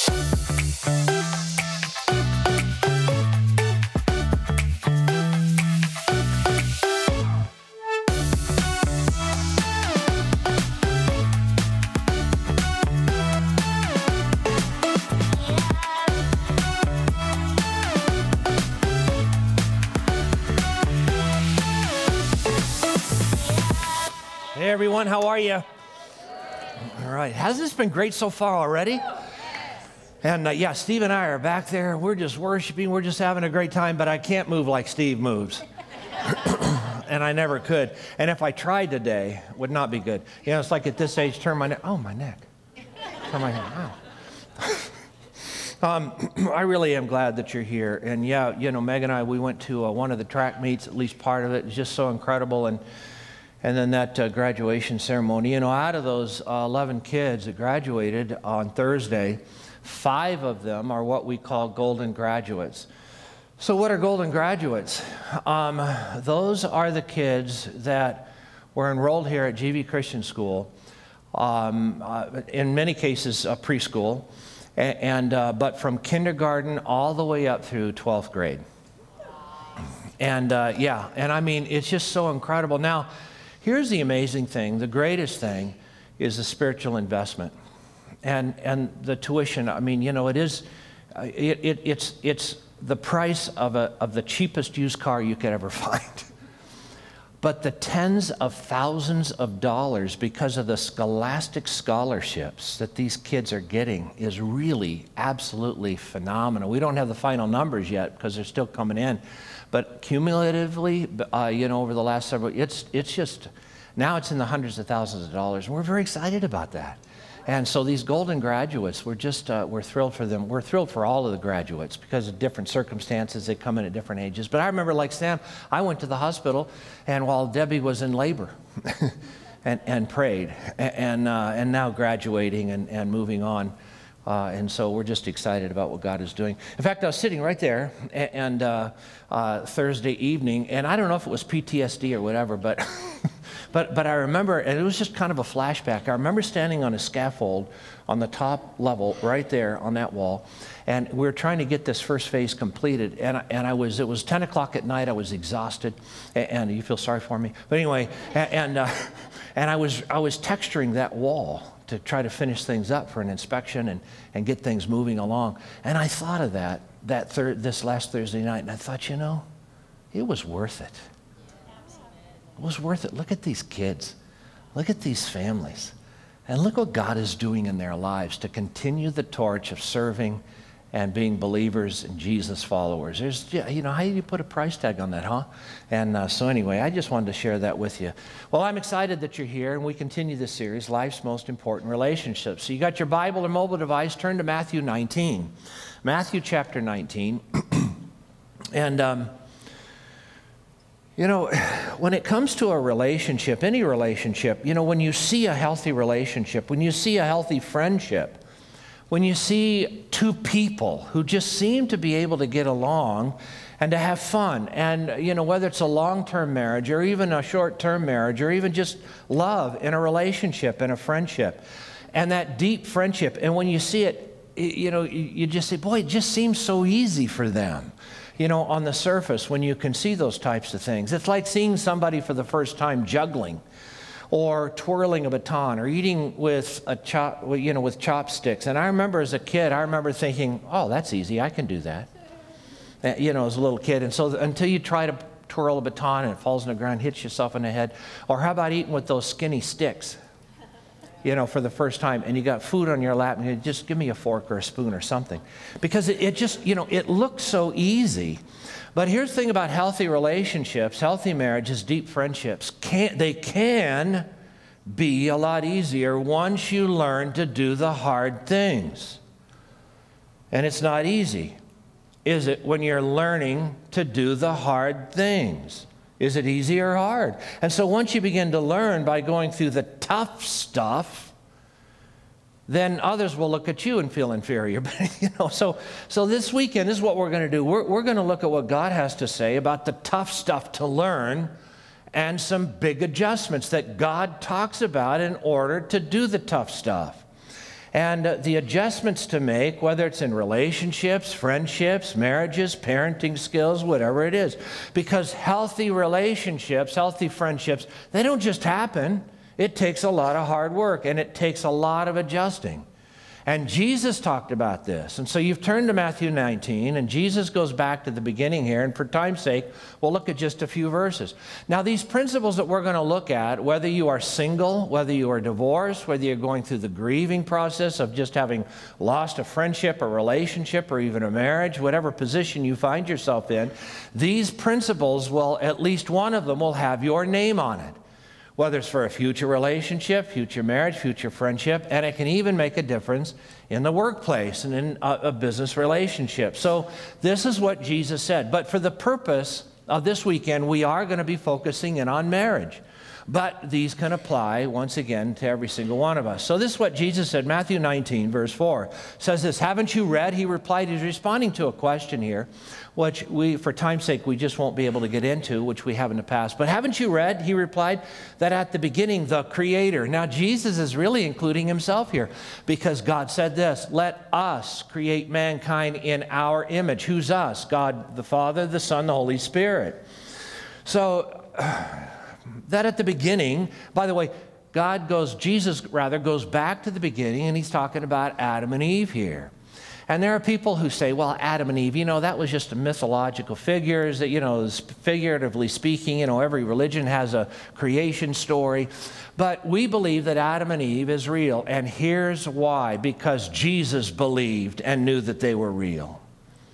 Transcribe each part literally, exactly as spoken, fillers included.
Hey everyone, how are you? All right, hasn't this been great so far already? And uh, yeah, Steve and I are back there. We're just worshiping. We're just having a great time, but I can't move like Steve moves. And I never could. And if I tried today, it would not be good. You know, it's like at this age, turn my neck. Oh, my neck. Turn my neck. Wow. um, I really am glad that you're here. And yeah, you know, Meg and I, we went to uh, one of the track meets, at least part of it. It's just so incredible. And And then that uh, graduation ceremony, you know, out of those uh, eleven kids that graduated on Thursday, five of them are what we call golden graduates. So what are golden graduates? Um, those are the kids that were enrolled here at G V Christian School, um, uh, in many cases uh, preschool, and, and uh, but from kindergarten all the way up through twelfth grade. And uh, yeah, and I mean, it's just so incredible. Now, here's the amazing thing, the greatest thing is the spiritual investment and, and the tuition. I mean, you know, it is, it, it, it's, it's the price of, a, of the cheapest used car you could ever find. But the tens of thousands of dollars because of the scholastic scholarships that these kids are getting is really absolutely phenomenal. We don't have the final numbers yet because they're still coming in. But cumulatively, uh, you know, over the last several, it's, it's just, now it's in the hundreds of thousands of dollars. And we're very excited about that. And so these golden graduates, we're just, uh, we're thrilled for them. We're thrilled for all of the graduates because of different circumstances. They come in at different ages. But I remember, like Sam, I went to the hospital, and while Debbie was in labor and, and prayed, and, uh, and now graduating and, and moving on. Uh, and so we're just excited about what God is doing. In fact, I was sitting right there and uh, uh, Thursday evening, and I don't know if it was P T S D or whatever, but, but, but I remember, and it was just kind of a flashback. I remember standing on a scaffold on the top level right there on that wall, and we were trying to get this first phase completed, and, I, and I was, it was ten o'clock at night. I was exhausted, and, and you feel sorry for me. But anyway, and, and, uh, and I, was, I was texturing that wall to try to finish things up for an inspection and, and get things moving along. And I thought of that, that thir this last Thursday night, and I thought, you know, it was worth it. It was worth it. Look at these kids. Look at these families. And look what God is doing in their lives to continue the torch of serving and being believers and Jesus followers. There's, you know, how do you put a price tag on that, huh? And uh, so anyway, I just wanted to share that with you. Well, I'm excited that you're here, and we continue this series, Life's Most Important Relationships. So you got your Bible or mobile device, turn to Matthew nineteen. Matthew chapter nineteen. And, um, you know, when it comes to a relationship, any relationship, you know, when you see a healthy relationship, when you see a healthy friendship, when you see two people who just seem to be able to get along and to have fun, and, you know, whether it's a long-term marriage or even a short-term marriage or even just love in a relationship and a friendship, and that deep friendship, and when you see it, you know, you just say, boy, it just seems so easy for them, you know, on the surface when you can see those types of things. It's like seeing somebody for the first time juggling, or twirling a baton, or eating with a chop, you know, with chopsticks. And I remember as a kid, I remember thinking, oh, that's easy, I can do that. You know, as a little kid. And so until you try to twirl a baton and it falls on the ground, hits yourself in the head. Or how about eating with those skinny sticks, you know, for the first time, and you got food on your lap, and you just give me a fork or a spoon or something. Because it, it just, you know, it looks so easy. But here's the thing about healthy relationships, healthy marriages, deep friendships. Can, they can be a lot easier once you learn to do the hard things. And it's not easy, is it, when you're learning to do the hard things? Is it easy or hard? And so once you begin to learn by going through the tough stuff, then others will look at you and feel inferior. But, you know, so, so this weekend, this is what we're going to do. We're, we're going to look at what God has to say about the tough stuff to learn and some big adjustments that God talks about in order to do the tough stuff. And uh, the adjustments to make, whether it's in relationships, friendships, marriages, parenting skills, whatever it is. Because healthy relationships, healthy friendships, they don't just happen. It takes a lot of hard work, and it takes a lot of adjusting. And Jesus talked about this. And so you've turned to Matthew nineteen, and Jesus goes back to the beginning here. And for time's sake, we'll look at just a few verses. Now, these principles that we're going to look at, whether you are single, whether you are divorced, whether you're going through the grieving process of just having lost a friendship, a relationship, or even a marriage, whatever position you find yourself in, these principles will, at least one of them will have your name on it. Whether it's for a future relationship, future marriage, future friendship, and it can even make a difference in the workplace and in a, a business relationship. So this is what Jesus said. But for the purpose of this weekend, we are going to be focusing in on marriage. But these can apply, once again, to every single one of us. So this is what Jesus said. Matthew nineteen, verse four, says this, "Haven't you read?" He replied, he's responding to a question here, which we, for time's sake, we just won't be able to get into, which we have in the past. "But haven't you read," he replied, "that at the beginning the Creator..." Now, Jesus is really including himself here, because God said this, "Let us create mankind in our image." Who's us? God the Father, the Son, the Holy Spirit. So... that at the beginning, by the way, God goes, Jesus rather, goes back to the beginning, and he's talking about Adam and Eve here. And there are people who say, well, Adam and Eve, you know, that was just a mythological figures, that, you know, figuratively speaking, you know, every religion has a creation story. But we believe that Adam and Eve is real, and here's why. Because Jesus believed and knew that they were real.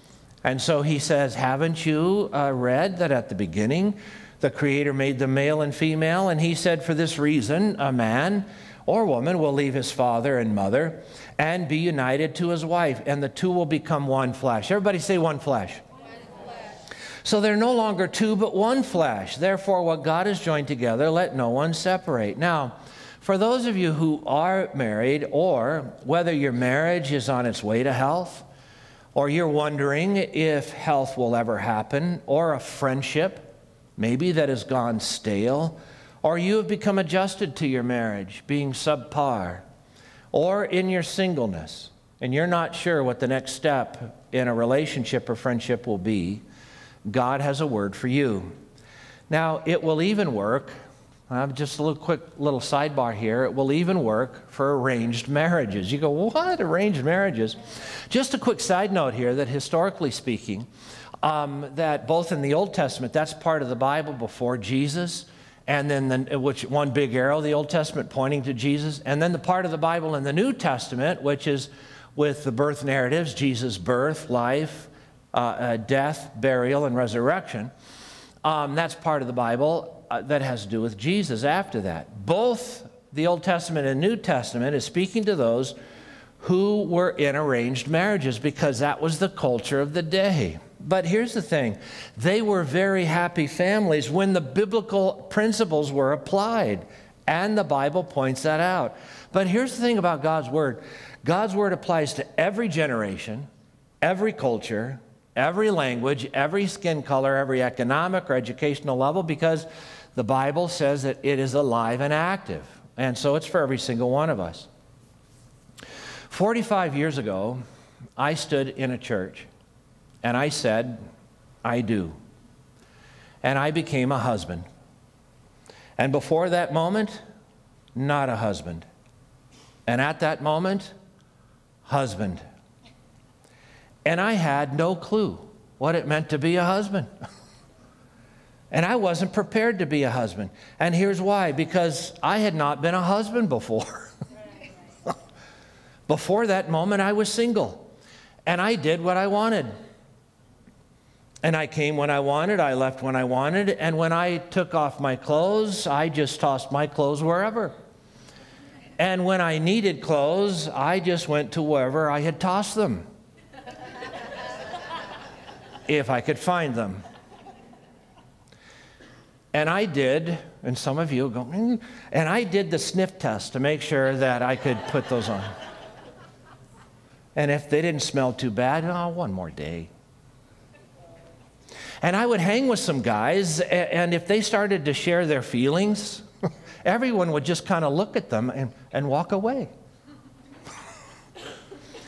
And so he says, haven't you uh, read that at the beginning the Creator made them male and female? And he said, for this reason, a man or woman will leave his father and mother and be united to his wife, and the two will become one flesh. Everybody say one flesh. One flesh. So they're no longer two, but one flesh. Therefore, what God has joined together, let no one separate. Now, for those of you who are married, or whether your marriage is on its way to health, or you're wondering if health will ever happen, or a friendship maybe that has gone stale, or you have become adjusted to your marriage being subpar, or in your singleness, and you're not sure what the next step in a relationship or friendship will be, God has a word for you. Now, it will even work, I have just a little quick little sidebar here, it will even work for arranged marriages. You go, what, arranged marriages? Just a quick side note here that historically speaking, Um, that both in the Old Testament, that's part of the Bible before Jesus, and then the, which one big arrow, the Old Testament pointing to Jesus, and then the part of the Bible in the New Testament, which is with the birth narratives, Jesus' birth, life, uh, uh, death, burial, and resurrection. Um, that's part of the Bible uh, that has to do with Jesus after that. Both the Old Testament and New Testament is speaking to those who were in arranged marriages, because that was the culture of the day. But here's the thing, they were very happy families when the biblical principles were applied, and the Bible points that out. But here's the thing about God's Word. God's Word applies to every generation, every culture, every language, every skin color, every economic or educational level, because the Bible says that it is alive and active. And so it's for every single one of us. forty-five years ago, I stood in a church, and I said, I do. And I became a husband. And before that moment, not a husband. And at that moment, husband. And I had no clue what it meant to be a husband. And I wasn't prepared to be a husband. And here's why, because I had not been a husband before. Before that moment, I was single. And I did what I wanted. And I came when I wanted, I left when I wanted, and when I took off my clothes, I just tossed my clothes wherever. And when I needed clothes, I just went to wherever I had tossed them, if I could find them. And I did, and some of you go, mm, and I did the sniff test to make sure that I could put those on. And if they didn't smell too bad, oh, one more day. And I would hang with some guys, and if they started to share their feelings, everyone would just kind of look at them and, and walk away.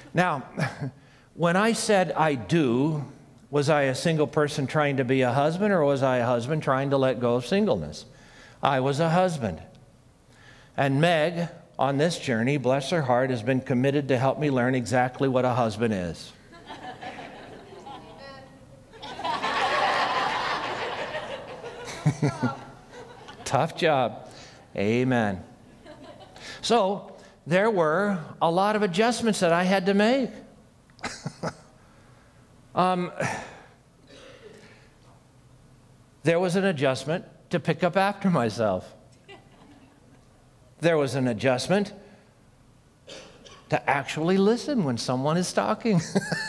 Now, when I said I do, was I a single person trying to be a husband, or was I a husband trying to let go of singleness? I was a husband. And Meg, on this journey, bless her heart, has been committed to help me learn exactly what a husband is. Tough job. Amen. So there were a lot of adjustments that I had to make. um, there was an adjustment to pick up after myself. There was an adjustment to actually listen when someone is talking.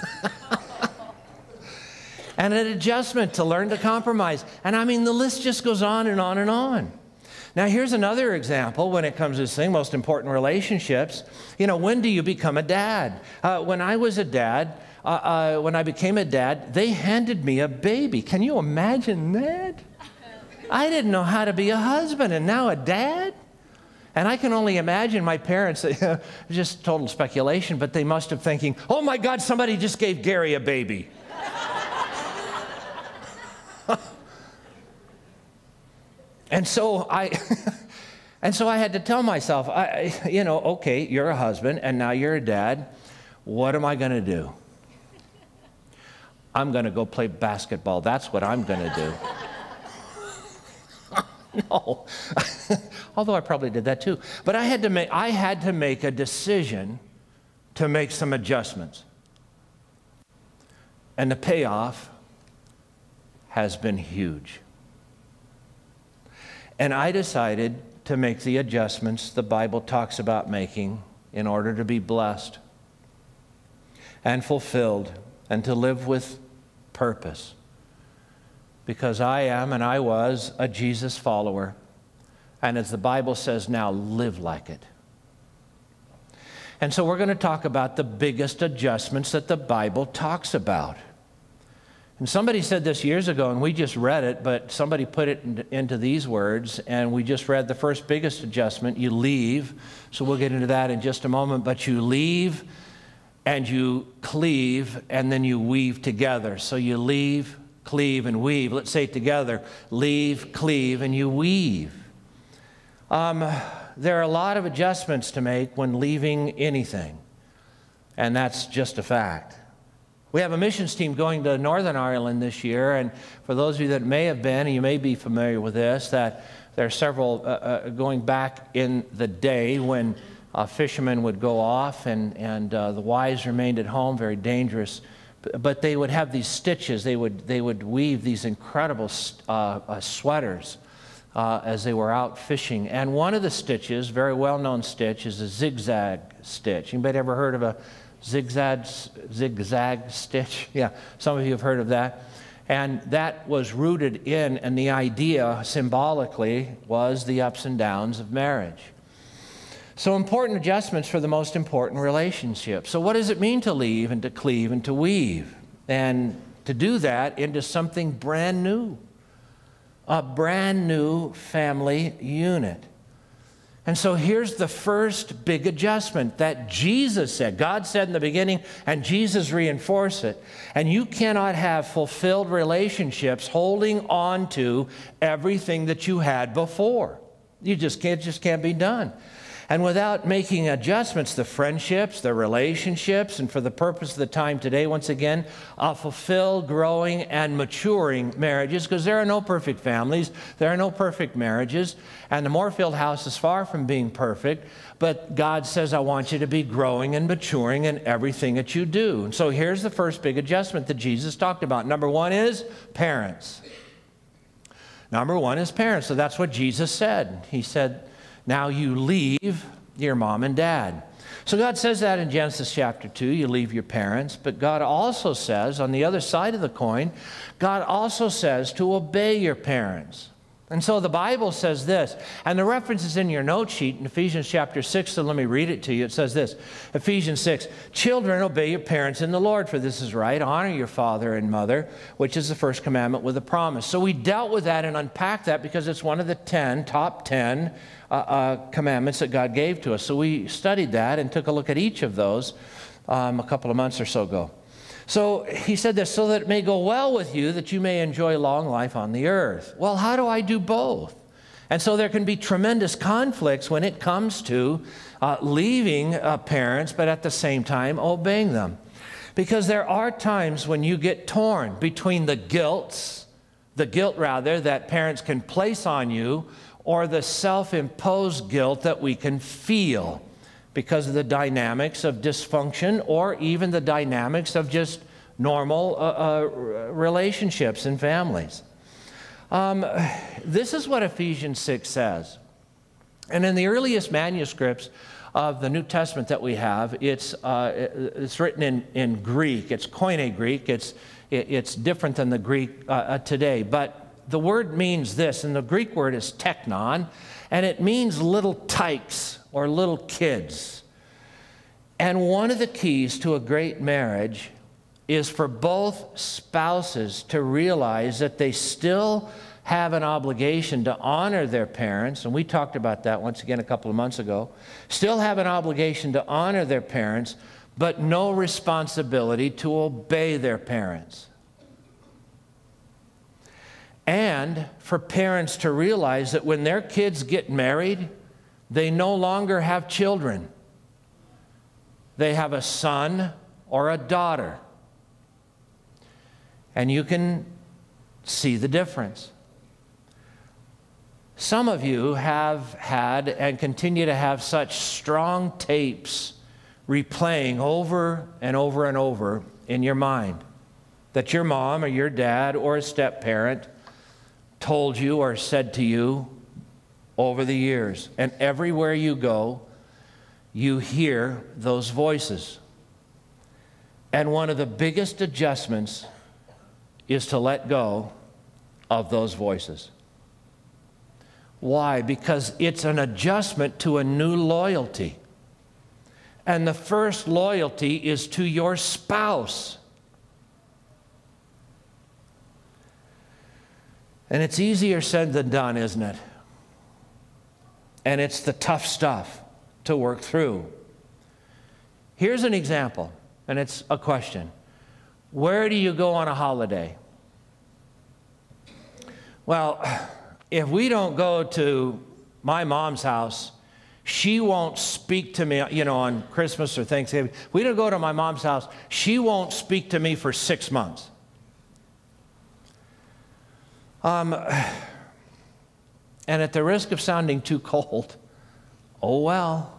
And an adjustment to learn to compromise. And I mean, the list just goes on and on and on. Now, here's another example when it comes to this thing, most important relationships. You know, when do you become a dad? Uh, when I was a dad, uh, uh, when I became a dad, they handed me a baby. Can you imagine that? I didn't know how to be a husband, and now a dad? And I can only imagine my parents, just total speculation, but they must have thinking, oh my God, somebody just gave Gary a baby. And so I, and so I had to tell myself, I, you know, okay, you're a husband, and now you're a dad. What am I going to do? I'm going to go play basketball. That's what I'm going to do. No, although I probably did that too. But I had to make, I had to make a decision to make some adjustments. And the payoff has been huge. And I decided to make the adjustments the Bible talks about making in order to be blessed and fulfilled and to live with purpose. Because I am and I was a Jesus follower. And as the Bible says now, live like it. And so we're going to talk about the biggest adjustments that the Bible talks about. And somebody said this years ago, and we just read it, but somebody put it in, into these words, and we just read the first biggest adjustment. You leave, so we'll get into that in just a moment, but you leave and you cleave, and then you weave together. So you leave, cleave, and weave. Let's say it together. Leave, cleave, and you weave. Um, there are a lot of adjustments to make when leaving anything, and that's just a fact. We have a missions team going to Northern Ireland this year, and for those of you that may have been, and you may be familiar with this, that there are several uh, uh, going back in the day when uh, fishermen would go off and, and uh, the wives remained at home, very dangerous, but they would have these stitches. They would, they would weave these incredible uh, uh, sweaters uh, as they were out fishing. And one of the stitches, very well-known stitch, is a zigzag stitch. Anybody ever heard of a Zigzag, zigzag stitch? Yeah, some of you have heard of that. And that was rooted in, and the idea symbolically was the ups and downs of marriage. So important adjustments for the most important relationships. So what does it mean to leave and to cleave and to weave? And to do that into something brand new. A brand new family unit. And so here's the first big adjustment that Jesus said. God said in the beginning, and Jesus reinforced it. And you cannot have fulfilled relationships holding on to everything that you had before. You just can't, just can't be done. And without making adjustments, the friendships, the relationships, and for the purpose of the time today, once again, uh, fulfill, growing, and maturing marriages, because there are no perfect families, there are no perfect marriages, and the Moorfield House is far from being perfect, but God says, I want you to be growing and maturing in everything that you do. And so here's the first big adjustment that Jesus talked about. Number one is parents. Number one is parents. So that's what Jesus said. He said, now you leave your mom and dad. So God says that in Genesis chapter two, you leave your parents. But God also says, on the other side of the coin, God also says to obey your parents. And so the Bible says this, and the reference is in your note sheet in Ephesians chapter six, so let me read it to you. It says this, Ephesians six, children, obey your parents in the Lord, for this is right. Honor your father and mother, which is the first commandment with a promise. So we dealt with that and unpacked that because it's one of the ten, top ten uh, uh, commandments that God gave to us. So we studied that and took a look at each of those um, a couple of months or so ago. So he said this, so that it may go well with you, that you may enjoy long life on the earth. Well, how do I do both? And so there can be tremendous conflicts when it comes to uh, leaving uh, parents, but at the same time obeying them. Because there are times when you get torn between the guilt, the guilt rather, that parents can place on you, or the self-imposed guilt that we can feel because of the dynamics of dysfunction, or even the dynamics of just normal uh, uh, relationships and families. Um, this is what Ephesians six says. And in the earliest manuscripts of the New Testament that we have, it's, uh, it's written in, in Greek. It's Koine Greek. It's, it, it's different than the Greek uh, uh, today. But the word means this, and the Greek word is teknon, and it means little tykes or little kids. And one of the keys to a great marriage is for both spouses to realize that they still have an obligation to honor their parents, and we talked about that once again a couple of months ago, still have an obligation to honor their parents, but no responsibility to obey their parents. And for parents to realize that when their kids get married, they no longer have children. They have a son or a daughter. And you can see the difference. Some of you have had and continue to have such strong tapes replaying over and over and over in your mind that your mom or your dad or a step-parent told you or said to you over the years. And everywhere you go, you hear those voices. And one of the biggest adjustments is to let go of those voices. Why? Because it's an adjustment to a new loyalty. And the first loyalty is to your spouse. And it's easier said than done, isn't it? And it's the tough stuff to work through. Here's an example, and it's a question. Where do you go on a holiday? Well, if we don't go to my mom's house, she won't speak to me, you know, on Christmas or Thanksgiving. If we don't go to my mom's house, she won't speak to me for six months. Um, and at the risk of sounding too cold, oh well.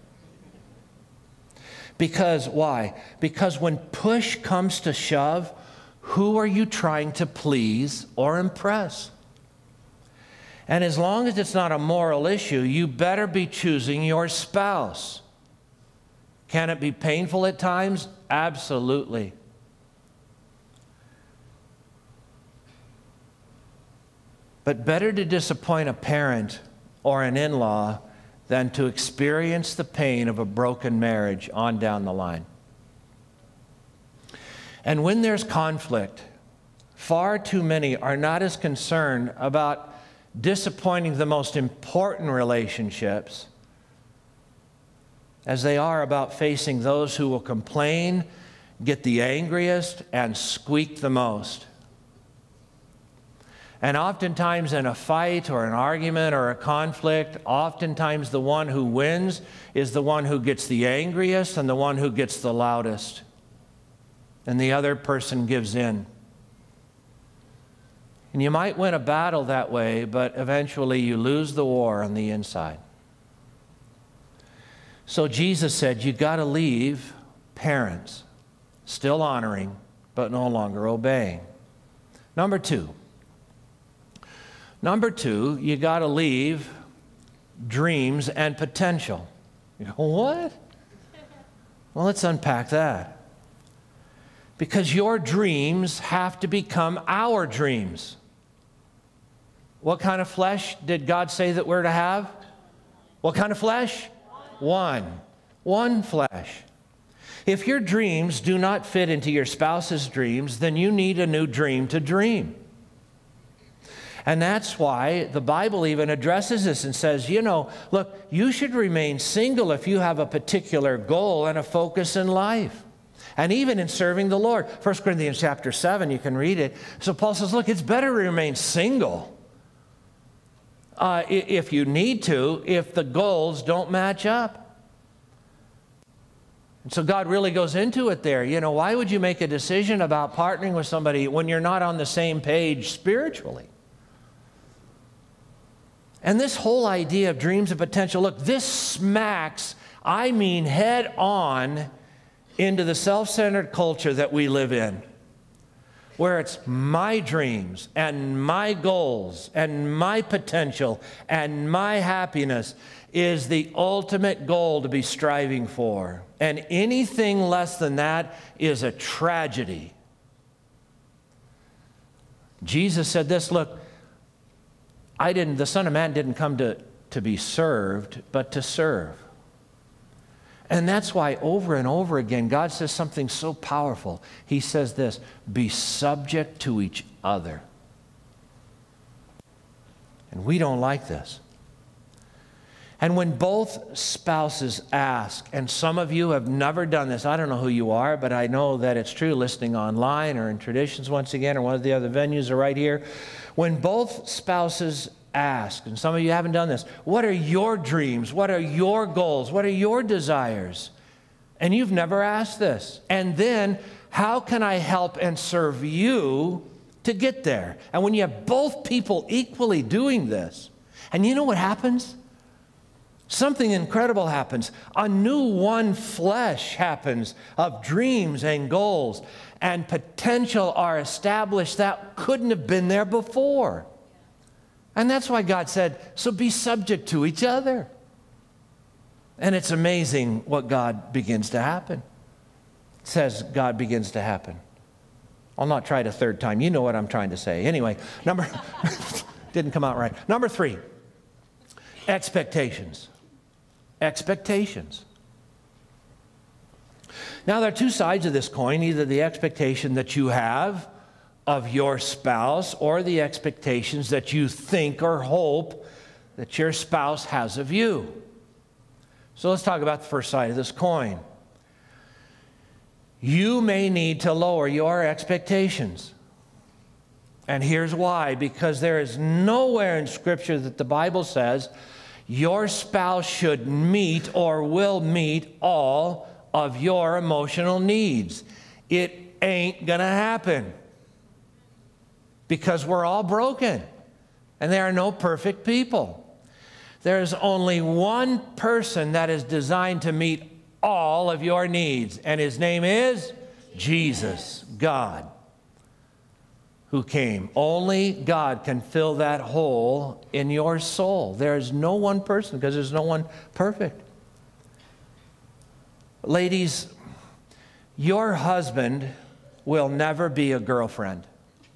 Because, why? Because when push comes to shove, who are you trying to please or impress? And as long as it's not a moral issue, you better be choosing your spouse. Can it be painful at times? Absolutely. But better to disappoint a parent or an in-law than to experience the pain of a broken marriage on down the line. And when there's conflict, far too many are not as concerned about disappointing the most important relationships as they are about facing those who will complain, get the angriest, and squeak the most. And oftentimes in a fight or an argument or a conflict, oftentimes the one who wins is the one who gets the angriest and the one who gets the loudest. And the other person gives in. And you might win a battle that way, but eventually you lose the war on the inside. So Jesus said, you got to leave parents, still honoring, but no longer obeying. Number two. Number two, you got to leave dreams and potential. You go, what? Well, let's unpack that. Because your dreams have to become our dreams. What kind of flesh did God say that we're to have? What kind of flesh? One. One flesh. If your dreams do not fit into your spouse's dreams, then you need a new dream to dream. And that's why the Bible even addresses this and says, you know, look, you should remain single if you have a particular goal and a focus in life. And even in serving the Lord. First Corinthians chapter seven, you can read it. So Paul says, look, it's better to remain single uh, if you need to, if the goals don't match up. And so God really goes into it there. You know, why would you make a decision about partnering with somebody when you're not on the same page spiritually? And this whole idea of dreams of potential, look, this smacks, I mean head on, into the self-centered culture that we live in, where it's my dreams and my goals and my potential and my happiness is the ultimate goal to be striving for. And anything less than that is a tragedy. Jesus said this, look, I didn't, the Son of Man didn't come to, to be served, but to serve. And that's why over and over again, God says something so powerful. He says this, be subject to each other. And we don't like this. And when both spouses ask, and some of you have never done this, I don't know who you are, but I know that it's true, listening online or in Traditions once again, or one of the other venues or right here. When both spouses ask, and some of you haven't done this, what are your dreams? What are your goals? What are your desires? And you've never asked this. And then, how can I help and serve you to get there? And when you have both people equally doing this, and you know what happens? Something incredible happens. A new one flesh happens of dreams and goals, and potential are established that couldn't have been there before. And that's why God said, so be subject to each other. And it's amazing what God begins to happen. It says God begins to happen. I'll not try it a third time. You know what I'm trying to say. Anyway, number, didn't come out right. Number three, expectations. Expectations. Now, there are two sides of this coin, either the expectation that you have of your spouse or the expectations that you think or hope that your spouse has of you. So let's talk about the first side of this coin. You may need to lower your expectations. And here's why. Because there is nowhere in Scripture that the Bible says your spouse should meet or will meet all of your emotional needs. It ain't gonna happen. Because we're all broken, and there are no perfect people. There's only one person that is designed to meet all of your needs, and his name is Jesus, God, who came. Only God can fill that hole in your soul. There is no one person, because there's no one perfect. Ladies, your husband will never be a girlfriend.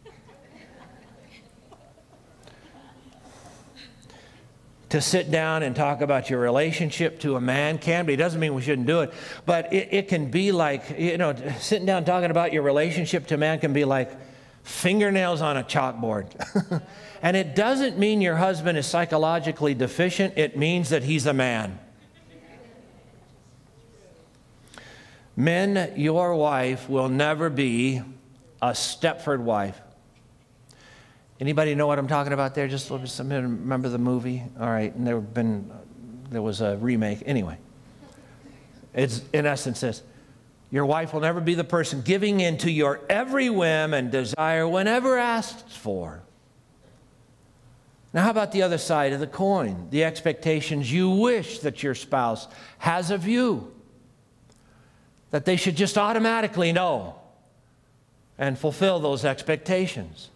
To sit down and talk about your relationship to a man can be. It doesn't mean we shouldn't do it, but it, it can be like, you know, sitting down talking about your relationship to a man can be like fingernails on a chalkboard. And it doesn't mean your husband is psychologically deficient. It means that he's a man. Men, your wife will never be a Stepford wife. Anybody know what I'm talking about there? Just a little bit. Somebody remember the movie? All right, and there have been, there was a remake. Anyway, it's in essence this: your wife will never be the person giving in to your every whim and desire whenever asked for. Now, how about the other side of the coin? The expectations you wish that your spouse has of you, that they should just automatically know and fulfill those expectations.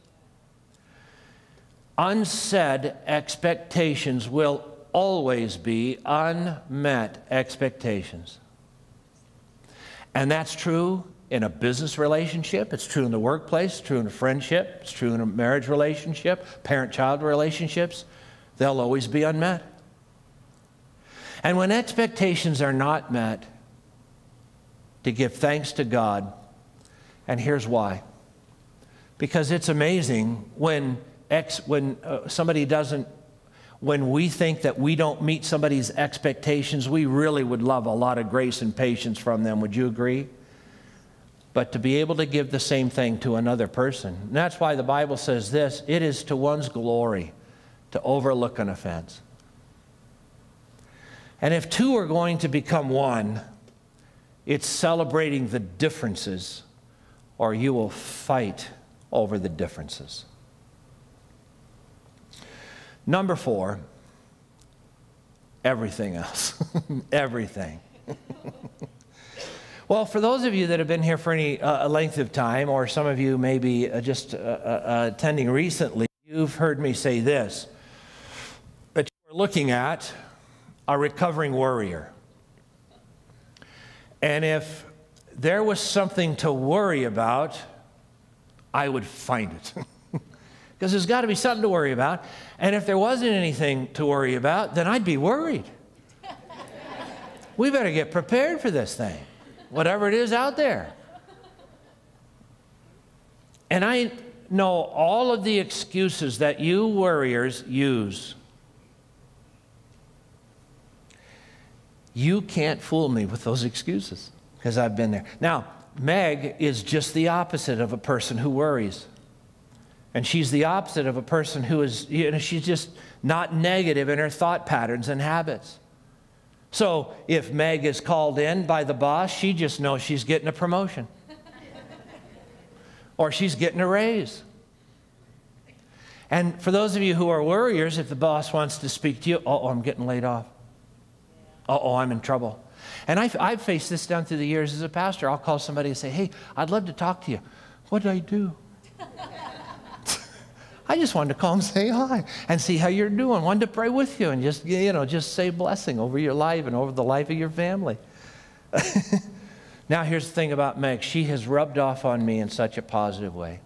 Unsaid expectations will always be unmet expectations. And that's true in a business relationship. It's true in the workplace. It's true in a friendship. It's true in a marriage relationship, parent-child relationships. They'll always be unmet. And when expectations are not met, to give thanks to God. And here's why. Because it's amazing when Ex, when uh, somebody doesn't, when we think that we don't meet somebody's expectations, we really would love a lot of grace and patience from them. Would you agree? but to be able to give the same thing to another person. And that's why the Bible says this: it is to one's glory to overlook an offense. And if two are going to become one, it's celebrating the differences, or you will fight over the differences. Number four, everything else. Everything. Well, for those of you that have been here for any uh, length of time, or some of you maybe uh, just uh, uh, attending recently, you've heard me say this, that you're looking at a recovering worrier. And if there was something to worry about, I would find it. Because there's got to be something to worry about. And if there wasn't anything to worry about, then I'd be worried. We better get prepared for this thing, whatever it is out there. And I know all of the excuses that you worriers use. You can't fool me with those excuses, because I've been there. Now, Meg is just the opposite of a person who worries. And she's the opposite of a person who is, you know, she's just not negative in her thought patterns and habits. So if Meg is called in by the boss, she just knows she's getting a promotion. Or she's getting a raise. And for those of you who are worriers, if the boss wants to speak to you, uh-oh, I'm getting laid off. Uh-oh, I'm in trouble. And I've, I've faced this down through the years as a pastor. I'll call somebody and say, hey, I'd love to talk to you. What did I do? I just wanted to call and say hi and see how you're doing. Wanted to pray with you and just, you know, just say blessing over your life and over the life of your family. Now, here's the thing about Meg. She has rubbed off on me in such a positive way.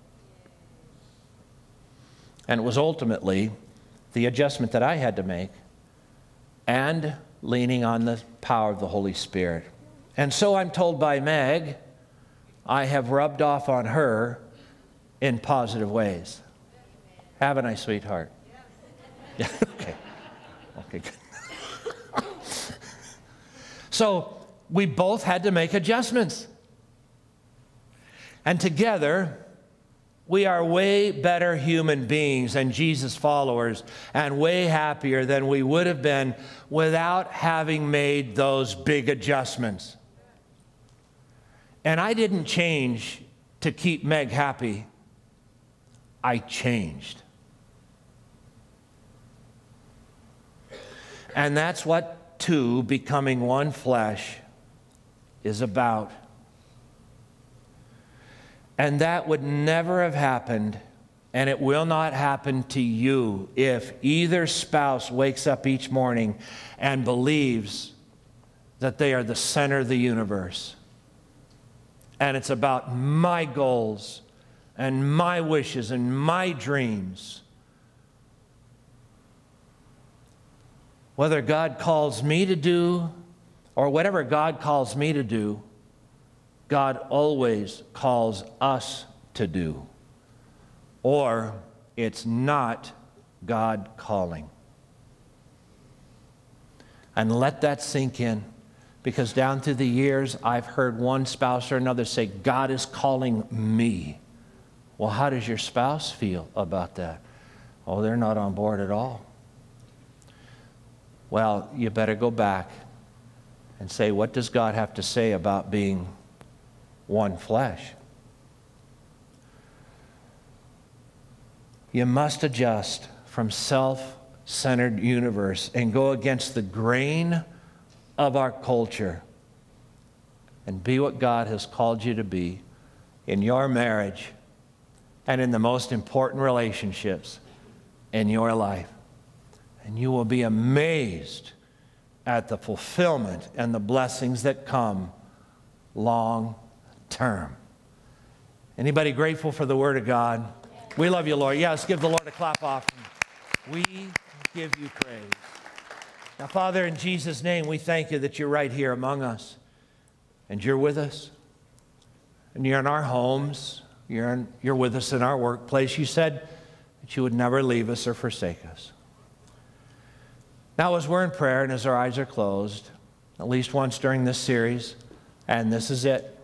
And it was ultimately the adjustment that I had to make, and leaning on the power of the Holy Spirit. And so I'm told by Meg, I have rubbed off on her in positive ways. Haven't I, sweetheart? Yeah. Okay. Okay, good. So we both had to make adjustments. And together, we are way better human beings and Jesus followers, and way happier than we would have been without having made those big adjustments. And I didn't change to keep Meg happy. I changed. And that's what two becoming one flesh is about. And that would never have happened, and it will not happen to you, if either spouse wakes up each morning and believes that they are the center of the universe. And it's about my goals and my wishes and my dreams. Whether God calls me to do, or whatever God calls me to do, God always calls us to do. Or it's not God calling. And let that sink in, because down through the years, I've heard one spouse or another say, God is calling me. Well, how does your spouse feel about that? Oh, they're not on board at all. Well, you better go back and say, what does God have to say about being one flesh? You must adjust from self-centered universe and go against the grain of our culture and be what God has called you to be in your marriage and in the most important relationships in your life. And you will be amazed at the fulfillment and the blessings that come long term. Anybody grateful for the Word of God? We love you, Lord. Yes, give the Lord a clap offering. We give you praise. Now, Father, in Jesus' name, we thank you that you're right here among us, and you're with us, and you're in our homes, you're, in, you're with us in our workplace. You said that you would never leave us or forsake us. Now, as we're in prayer and as our eyes are closed, at least once during this series, and this is it,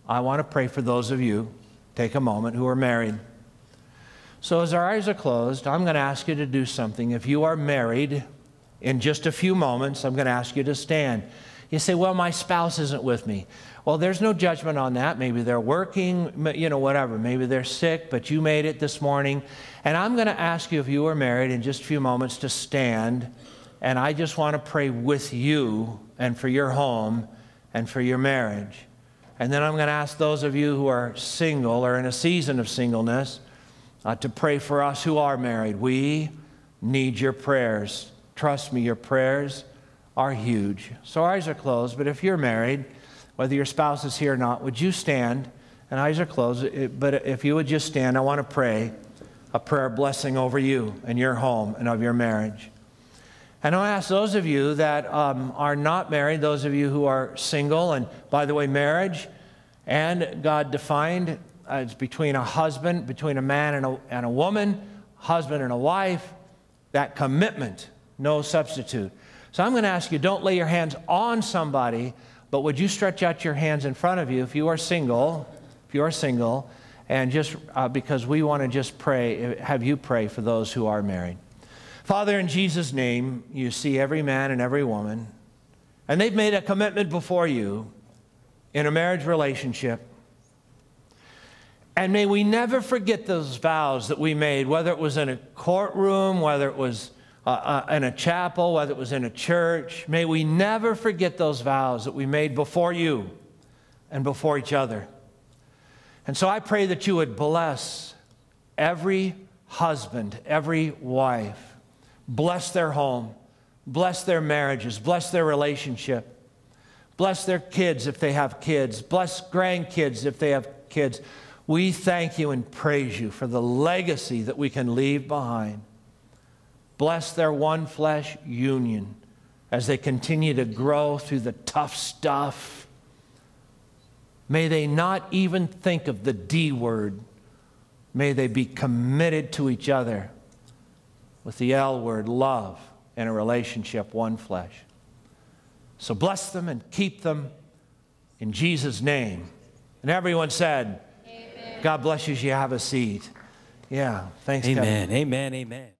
I want to pray for those of you, take a moment, who are married. So as our eyes are closed, I'm going to ask you to do something. If you are married, in just a few moments, I'm going to ask you to stand. You say, well, my spouse isn't with me. Well, there's no judgment on that. Maybe they're working, you know, whatever. Maybe they're sick, but you made it this morning. And I'm going to ask you, if you are married, in just a few moments to stand. And I just want to pray with you and for your home and for your marriage. And then I'm going to ask those of you who are single or in a season of singleness uh, to pray for us who are married. We need your prayers. Trust me, your prayers are huge. So our eyes are closed, but if you're married, whether your spouse is here or not, would you stand? And eyes are closed, but if you would just stand, I want to pray a prayer blessing over you and your home and of your marriage. And I ask those of you that um, are not married, those of you who are single, and by the way, marriage and God defined as between a husband, between a man and a, and a woman, husband and a wife, that commitment, no substitute. So I'm going to ask you, don't lay your hands on somebody, but would you stretch out your hands in front of you if you are single, if you are single, and just uh, because we want to just pray, have you pray for those who are married. Father, in Jesus' name, you see every man and every woman, and they've made a commitment before you in a marriage relationship. And may we never forget those vows that we made, whether it was in a courtroom, whether it was Uh, uh, in a chapel, whether it was in a church. May we never forget those vows that we made before you and before each other. And so I pray that you would bless every husband, every wife. Bless their home. Bless their marriages. Bless their relationship. Bless their kids if they have kids. Bless grandkids if they have kids. We thank you and praise you for the legacy that we can leave behind. Bless their one flesh union as they continue to grow through the tough stuff. May they not even think of the D word. May they be committed to each other with the L word, love, in a relationship, one flesh. So bless them and keep them in Jesus' name. And everyone said, amen. God bless you as you have a seat. Yeah, thanks, Amen, Kevin. amen, amen.